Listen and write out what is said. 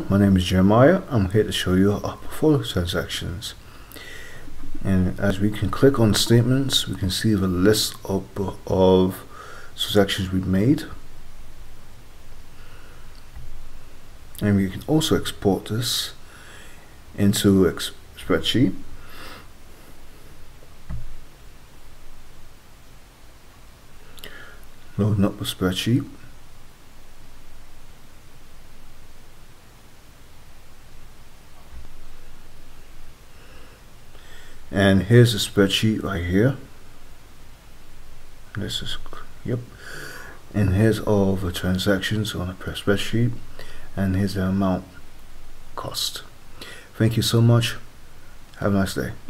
my name is Jeremiah. I'm here to show you our portfolio transactions. And as we can click on statements, we can see the list of transactions we've made. And we can also export this into a spreadsheet. Loading up the spreadsheet. And here's the spreadsheet right here. This is, yep. And here's all the transactions on the spreadsheet. And here's the amount cost. Thank you so much. Have a nice day.